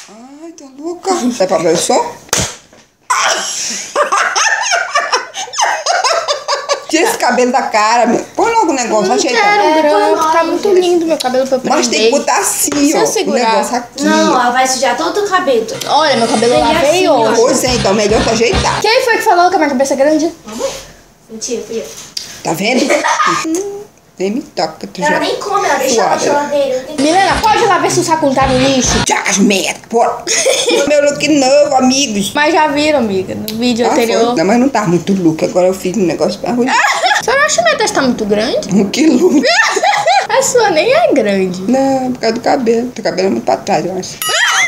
Ai, tá louca. Dá pra ver o som? Tira esse cabelo da cara, meu. Põe logo o negócio, ajeita. Tá muito lindo meu cabelo pra eu prender. Mas tem que botar assim, Se ó. eu segurar. O negócio aqui. Não, ela vai sujar todo o cabelo. Olha, meu cabelo eu lavei assim, hoje. Pois é, então melhor tu ajeitar. Quem foi que falou que a minha cabeça é grande? Mentira, fui eu. Tá vendo? Nem me toca, tu Ela já. nem come, ela deixa na Suave. geladeira. Milena, pode lá ver se o saco tá no lixo. Tchau, merda, bora. Meu look novo, amigos. Mas já viram, amiga, no vídeo anterior. Foi. Não, mas não tá muito look. Agora eu fiz um negócio pra ruim. A senhora acha que minha testa tá muito grande? Que look. A sua nem é grande. Não, por causa do cabelo. Teu cabelo é muito pra trás, eu acho.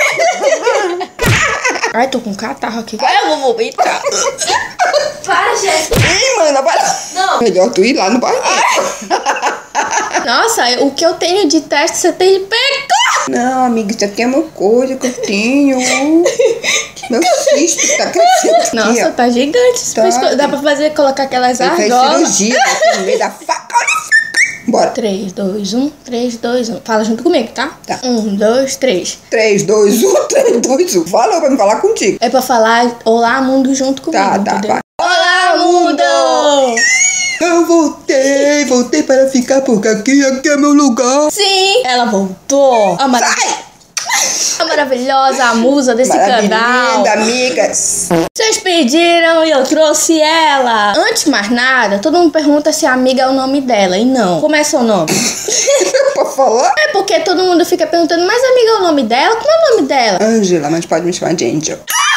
Ai, tô com catarro aqui. Ai, eu vou vomitar. Para, Jéssica. Ih, mana, para. Não. Melhor tu ir lá no banheiro. Nossa, o que eu tenho de testa, você tem de peca. Não, amiga, isso aqui é uma coisa que eu tenho. Meu cisto tá crescendo aqui, Nossa, ó. tá gigante. Tá. Dá pra fazer, colocar aquelas Ele fez argolas. cirurgia aqui no meio da faca. Olha a faca. Bora. 3, 2, 1, 3, 2, 1. Fala junto comigo, tá? Tá. 1, 2, 3. 3, 2, 1, 3, 2, 1. Falou pra me falar contigo. É pra falar olá, mundo junto comigo, Tá, entendeu? vai. Olá, mundo! Eu voltei para ficar porque aqui é meu lugar. Sim, ela voltou. Sai! A maravilhosa, a musa desse canal. Maravilha, amigas. Vocês pediram e eu trouxe ela. Antes de mais nada, todo mundo pergunta se a amiga é o nome dela. E não. Como é seu nome? Pra falar? É porque todo mundo fica perguntando, mas amiga é o nome dela? Como é o nome dela? Angela, mas pode me chamar de Angel.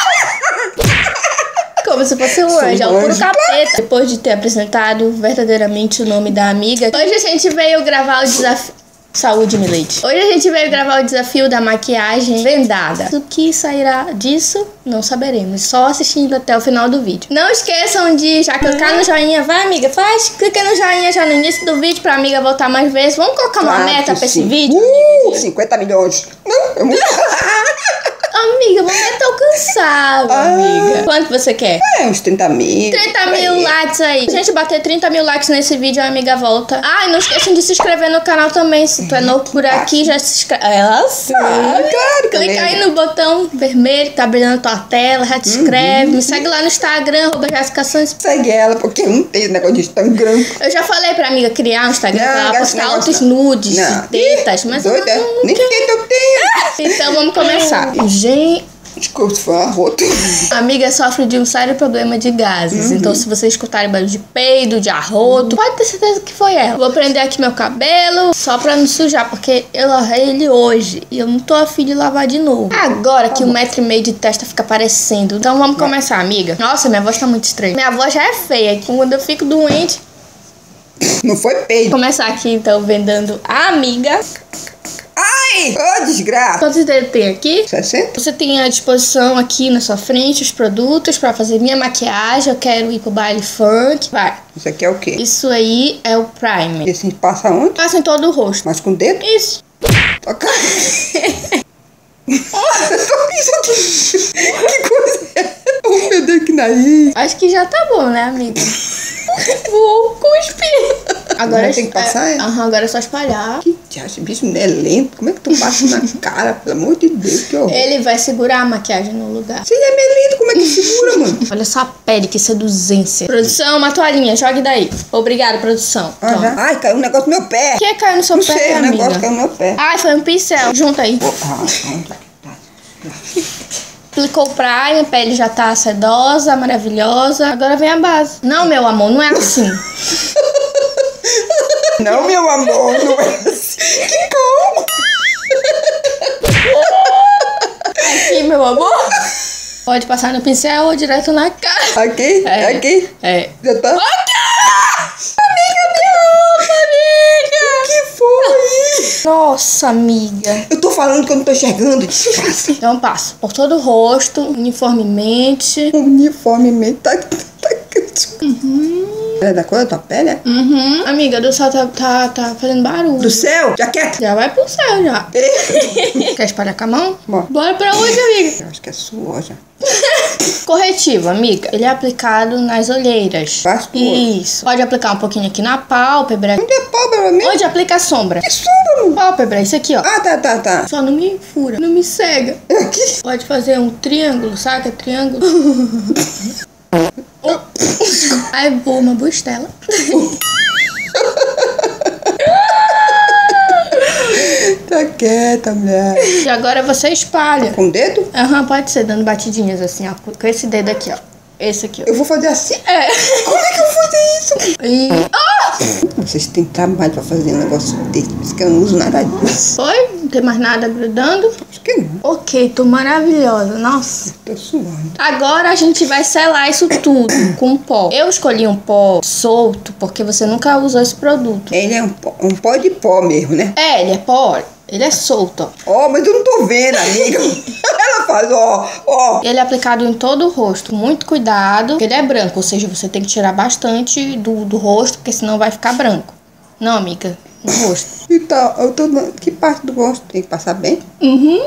Como se fosse um Sou anjo, é o um puro anjo. capeta. Depois de ter apresentado verdadeiramente o nome da amiga, hoje a gente veio gravar o desafio. Saúde, Milady. Hoje a gente veio gravar o desafio da maquiagem vendada. O que sairá disso, não saberemos. Só assistindo até o final do vídeo. Não esqueçam de já clicar no joinha. Vai, amiga, faz. Clica no joinha já no início do vídeo pra amiga voltar mais vezes. Vamos colocar uma Claro meta que pra esse sim. vídeo, amiga? 50 milhões. Não, é muito. Amiga, uma meta alcançável, amiga. Quanto você quer? É, uns 30 mil. 30 mil likes aí. Se a gente bater 30 mil likes nesse vídeo, a amiga volta. Ah, e não esqueçam de se inscrever no canal também. Se tu é novo por aqui, já se inscreve. Ela sim. Claro que Clica aí no botão vermelho que tá brilhando na tua tela, já te inscreve. Me segue lá no Instagram, @JessicaSantos. Segue ela, porque eu não tenho negócio de Instagram. Eu já falei pra amiga criar um Instagram Não, pra ela esse postar negócio altos não. nudes, Não. tetas, mas Doida? eu não Nem quero. teta eu tenho. Então vamos começar. Gente, Desculpa se foi uma rota. a amiga sofre de um sério problema de gases. Então, se vocês escutarem barulho de peido, de arroto, pode ter certeza que foi ela. Vou prender aqui meu cabelo só pra não sujar, porque eu lavei ele hoje e eu não tô afim de lavar de novo. Agora que 1,5 m de testa fica aparecendo. Então, vamos começar, amiga. Nossa, minha voz tá muito estranha. Minha voz já é feia. Quando eu fico doente. Não foi Vou peido. começar aqui, então, vendendo a amiga. Ai! Ô, desgraça. Quantos dedos tem aqui? 60? Você tem à disposição aqui na sua frente os produtos pra fazer minha maquiagem. Eu quero ir pro baile funk. Vai. Isso aqui é o quê? Isso aí é o primer. E assim passa onde? Passa em todo o rosto. Mas com o dedo? Isso. Toca. Isso aqui. Que coisa é? Oh, meu Deus, que nariz. Acho que já tá bom, né, amiga? Vou cuspir. Agora Tem que passar, é? Aham, agora é só espalhar. Que diacho, esse bicho não é lento. Como é que tu passa na cara? Pelo amor de Deus, que horror. Ele vai segurar a maquiagem no lugar. Se ele é meio lento, como é que segura, mano? Olha só a pele, que seduzência. Produção, uma toalhinha, jogue daí. Obrigada, produção. Ah, Toma. já? Ai, caiu um negócio no meu pé. O que caiu no seu Não pé, sei, o amiga? negócio caiu no meu pé. Ai, foi um pincel. Junta aí. Aplicou o primer, a pele já tá sedosa, maravilhosa. Agora vem a base. Não, meu amor, não é assim. Não, meu amor, não é assim. Que como? Aqui, meu amor. Pode passar no pincel ou direto na cara. Aqui? É. Aqui? É. Já tá? Amiga, me roupa, amiga. O que foi? Nossa, amiga. Eu tô falando que eu não tô enxergando, desgraça. Então passo por todo o rosto, uniformemente. Uniformemente tá É da cor da tua pele, é? Uhum. Amiga, do céu tá fazendo barulho. Do céu? Jaqueta? Já vai pro céu, já. Quer espalhar com a mão? Bom. Bora pra onde, amiga? Eu acho que é suor já. Corretivo, amiga. Ele é aplicado nas olheiras. Faz tudo. Isso. Pode aplicar um pouquinho aqui na pálpebra. Onde é pálpebra mesmo? Onde aplica a sombra? Que sombra? Pálpebra, isso aqui, ó. Ah, tá. Só não me fura, não me cega. Aqui. Pode fazer um triângulo, sabe que é triângulo? Aí voa uma bustela. Tá quieta, mulher. E agora você espalha. Com o dedo? Aham, pode ser, dando batidinhas assim, ó. Com esse dedo aqui, ó. Esse aqui, ó. Eu vou fazer assim? É. Como é que eu vou fazer isso? E... Vocês têm trabalho pra fazer um negócio desse. Por isso que eu não uso nada disso. Foi? Não tem mais nada grudando? Acho que não. Ok, tô maravilhosa. Nossa. Tô suando. Agora a gente vai selar isso tudo com pó. Eu escolhi um pó solto porque você nunca usou esse produto. Ele é um pó de pó mesmo, né? É, ele é pó. Ele é solto, ó. Ó, mas eu não tô vendo, amiga. Ela faz, ó. Ele é aplicado em todo o rosto. Muito cuidado, porque ele é branco. Ou seja, você tem que tirar bastante do rosto, porque senão vai ficar branco. Não, amiga, no rosto. Então, eu tô... Que parte do rosto? Tem que passar bem? Uhum.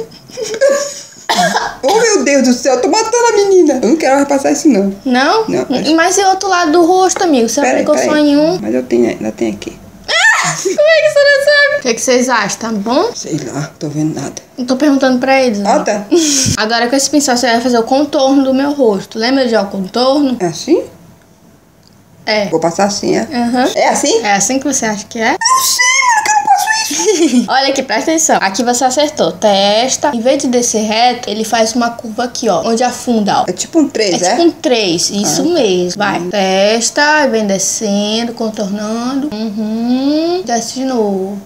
Oh, meu Deus do céu, eu tô matando a menina. Eu não quero mais passar isso, não. Não? Não. Mas e o outro lado do rosto, amigo? Você aplicou só em um. Mas eu tenho, ainda tenho aqui. Como é que você não sabe? O que vocês acham? Tá bom? Sei lá, tô vendo nada. Eu tô perguntando pra eles. Né? Ah, tá. Agora com esse pincel você vai fazer o contorno do meu rosto. Lembra de o contorno? É assim? É. Vou passar assim, é? Aham. É assim? É assim que você acha que é? Não sei, mano, que eu não faço isso. Olha aqui, presta atenção. Aqui você acertou. Testa. Em vez de descer reto, ele faz uma curva aqui, ó. Onde afunda, ó. É tipo um 3, É é? tipo um 3. Isso mesmo. Vai. Testa. Vem descendo, contornando. Uhum. Desce de novo.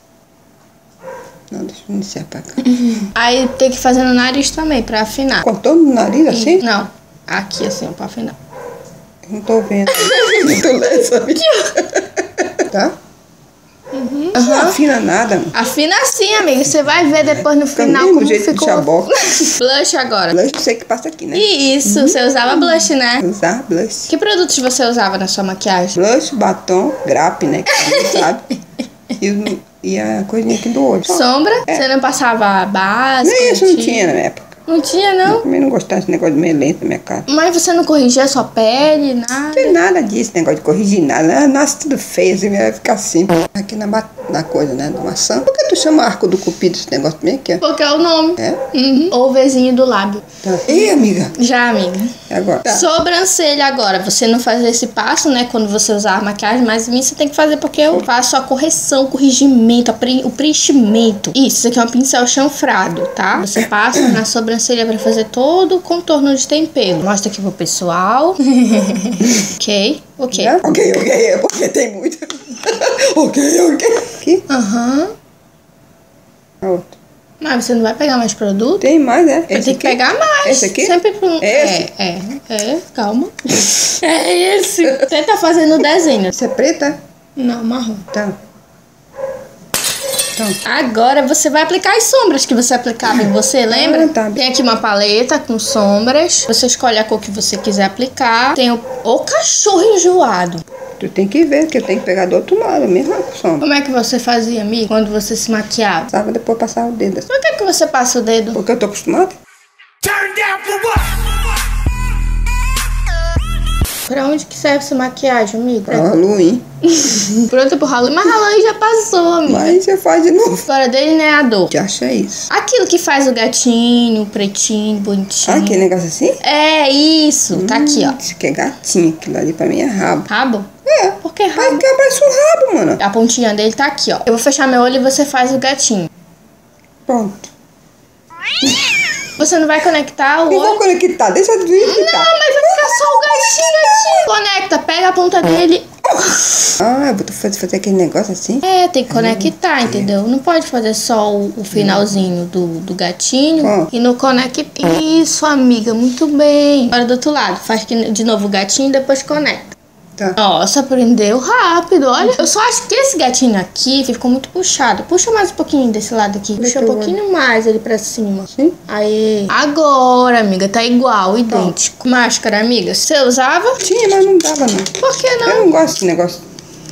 Não, deixa eu iniciar pra cá. Aí tem que fazer no nariz também, pra afinar. Contorno no nariz, assim? Não. Aqui, assim, ó, pra afinar. Eu não tô vendo. Não tô lendo, sabe? Tá? Não afina nada, mano. Afina assim, amiga. Você vai ver depois no final Também do como jeito de ficou. chaboca. Blush agora. Blush, sei que passa aqui, né? Isso, você usava blush, né? Usar blush. Que produtos você usava na sua maquiagem? Blush, batom, grape, né? Que você não sabe. E a coisinha aqui do olho. Sombra? Você não passava base? Nem isso não tinha na época. Não tinha, Eu não? também não gostava desse negócio de melento na minha cara. Mas você não corrigia a sua pele, Não nada? tem nada disso, negócio de corrigir nada. Nasce tudo feio, assim, vai ficar assim. Aqui na coisa, né? Da maçã. Por que tu chama arco do cupido esse negócio também aqui, ó? Porque é o nome. É? Uhum. Ou o Vzinho do lábio. Tá. Ih, amiga. Já, amiga. É agora. Tá. Sobrancelha agora. Você não faz esse passo, né? Quando você usar a maquiagem, mas em mim você tem que fazer porque eu faço a correção, o corrigimento, o preenchimento. Isso aqui é um pincel chanfrado, tá? Você passa na sobrancelha pra fazer todo o contorno de tempero. Mostra aqui pro pessoal. Ok. Já? Ok, é porque tem muito. ok. Aqui? Aham. A outra. Mas você não vai pegar mais produto? Tem mais, é? Vai ter Esse que aqui? pegar mais. Esse aqui? Sempre pro... Esse? Calma. É esse. Tenta fazer no desenho. Isso é preta? Não, marrom. Tá. Então. Agora você vai aplicar as sombras que você aplicava em você, lembra? Tá. Tem aqui uma paleta com sombras. Você escolhe a cor que você quiser aplicar. Tem o cachorro enjoado. Tu tem que ver, que eu tenho que pegar do outro lado, mesmo com sombra. Como é que você fazia, amiga, quando você se maquiava? Sabe, depois passar o dedo assim. Por que você passa o dedo? Porque eu tô acostumada. Pra onde que serve essa maquiagem, amiga? Pra Halloween. Pronta pro Halloween. Mas Halloween já passou, amiga. Mas você faz de novo. Agora delineador. Que acha isso? Aquilo que faz o gatinho, o pretinho, bonitinho. Ah, aquele negócio assim? É isso. Tá aqui, ó. Isso aqui é gatinho. Aquilo ali pra mim é rabo. Rabo? É. Por que Mas rabo? que parece um rabo, mano. A pontinha dele tá aqui, ó. Eu vou fechar meu olho e você faz o gatinho. Pronto. Você não vai conectar o Eu vou olho? conectar. Deixa eu Não, desconectar. mas vai ficar só o gatinho. Conecta, pega a ponta dele. Ah, eu vou fazer aquele negócio assim. É, tem que conectar, entendeu? Não pode fazer só o finalzinho do gatinho e não conecta. Isso, amiga, muito bem. Agora do outro lado, faz de novo o gatinho e depois conecta. Tá. Nossa, aprendeu rápido, olha. Eu só acho que esse gatinho aqui ficou muito puxado. Puxa mais um pouquinho desse lado aqui. Puxa um pouquinho mais ele pra cima. Sim. Aí. Agora, amiga, tá igual, idêntico. Máscara, amiga, você usava? Tinha, mas não dava não. Por que não? Eu não gosto desse negócio.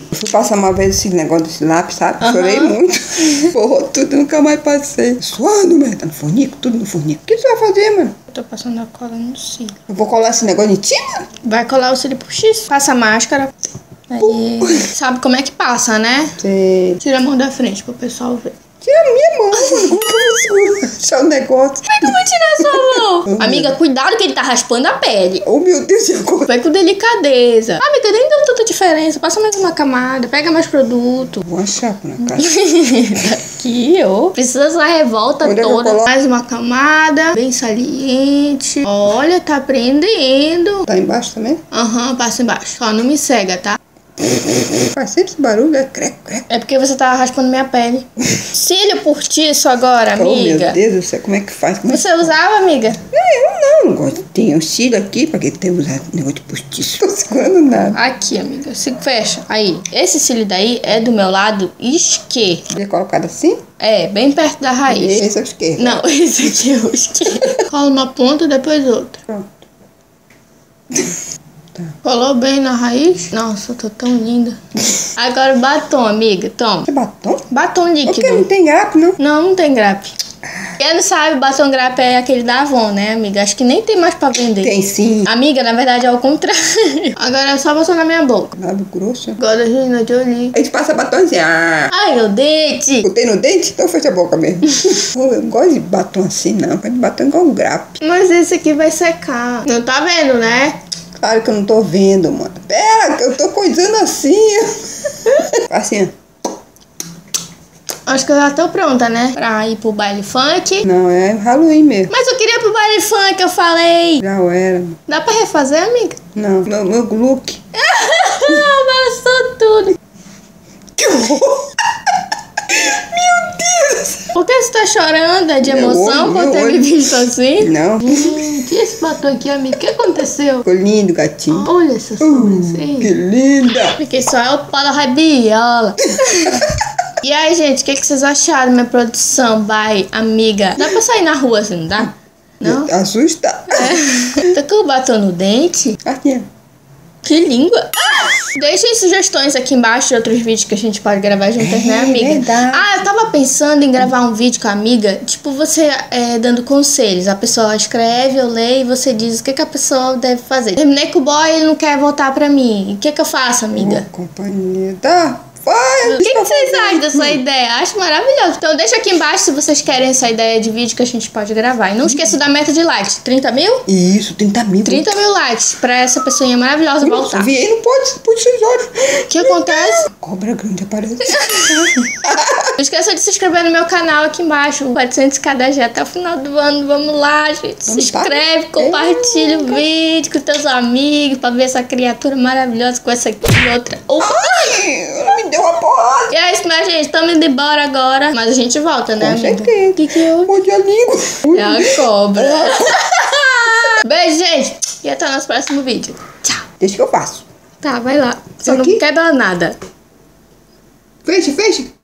Eu fui passar uma vez esse negócio desse lápis, sabe? Chorei muito. Forrou tudo, nunca mais passei. Suando, merda. No fornico, tudo no fornico. O que você vai fazer, mano? Eu tô passando a cola no cílio. Eu vou colar esse negócio em ti, mano? Vai colar o cílio postiço. Passa a máscara. Aí, sabe como é que passa, né? Você Tira a mão da frente pro pessoal ver. tira a minha mão, mano. Como que eu vou segurar? Deixar o negócio. Como é que eu vou tirar sua mão? Amiga, cuidado que ele tá raspando a pele. Oh, meu Deus, e agora? Vai com delicadeza. Amiga, nem deu tanta diferença. Passa mais uma camada, pega mais produto. Vou achar na casa. Aqui, ó. Precisa da revolta Onde é que eu toda. coloco? Mais uma camada, bem saliente. Olha, tá prendendo. Tá embaixo também? Aham, passa embaixo. Só não me cega, tá? Faz sempre esse barulho, é creco, creco. É porque você tá raspando minha pele. Cílio postiço agora, Oh, meu amiga. Deus do céu, como é que faz? Como é que... Você usava, amiga? Eu não gosto. Tem o cílio aqui, pra que tem usado negócio de postiço? Tô segurando nada. Aqui, amiga. Se fecha. Aí. Esse cílio daí é do meu lado esquerdo. Ele é colocado assim? É, bem perto da raiz. Esse é o esquerdo. Não, esse aqui é o esquerdo. Cola uma ponta, depois outra. Pronto. Colou bem na raiz? Nossa, eu tô tão linda. Agora o batom, amiga. Toma. Você é batom? Batom Porque não líquido. tem grapo, não? Não, não tem grape. Quem não sabe, o batom grape é aquele da Avon, né, amiga? Acho que nem tem mais pra vender. Tem sim. Amiga, na verdade é o contrário. Agora é só passar na minha boca. Lábio grosso. Agora, Regina Jolie. A gente passa batom assim. Ah, Ai, meu dente. botei no dente? Então fecha a boca mesmo. Pô, eu não gosto de batom assim, não. Eu gosto de batom igual um grape. Mas esse aqui vai secar. Não tá vendo, né? Claro que eu não tô vendo, mano. Pera, que eu tô coisando assim. Assim, ó. Acho que eu já tô pronta, né? Pra ir pro baile funk. Não, é Halloween mesmo. Mas eu queria ir pro baile funk, eu falei. Já era. Dá pra refazer, amiga? Não, meu look. Amassou tudo. Que horror. Meu Deus. Por que você tá chorando? É de Meu emoção olho, por meu ter me olho. visto assim? Não. Que esse batom aqui, amiga? O que aconteceu? Ficou lindo, gatinho. Olha essa Que sobrancelha. linda. Fiquei só eu para a rabiola. E aí, gente, o que vocês acharam da minha produção? Bye, amiga. Dá pra sair na rua assim, não dá? Não? Assusta. Tá com o batom no dente? Aqui. Que língua! Deixem sugestões aqui embaixo de outros vídeos que a gente pode gravar juntas, né, amiga? verdade. Ah, eu tava pensando em gravar um vídeo com a amiga, tipo, você dando conselhos. A pessoa escreve, eu leio e você diz o que a pessoa deve fazer. Terminei com o boy e ele não quer voltar pra mim. O que eu faço, amiga? Companhia. Tá. Vai. O que vocês acham dessa ideia? Acho maravilhoso. Então deixa aqui embaixo se vocês querem essa ideia de vídeo que a gente pode gravar. E não esqueça da meta de likes. 30 mil? Isso, 30 mil. 30 mil likes pra essa pessoinha maravilhosa voltar. Vi aí, não pode seus olhos. O que acontece? Cobra grande aparece. Não esqueça de se inscrever no meu canal aqui embaixo. 400 KDG até o final do ano. Vamos lá, gente. Se Vamos, tá? inscreve, compartilha o vídeo com teus amigos pra ver essa criatura maravilhosa com essa aqui e outra. Opa! Ai, ela me deu uma porrada. E é isso, minha gente. Estamos indo embora agora. Mas a gente volta, né, Com amiga? certeza. O que eu... Morde a língua. É a cobra. Beijo, gente. E até o nosso próximo vídeo. Tchau. Deixa que eu faço. Tá, vai lá. Só não Aqui? quebra nada. Fecha.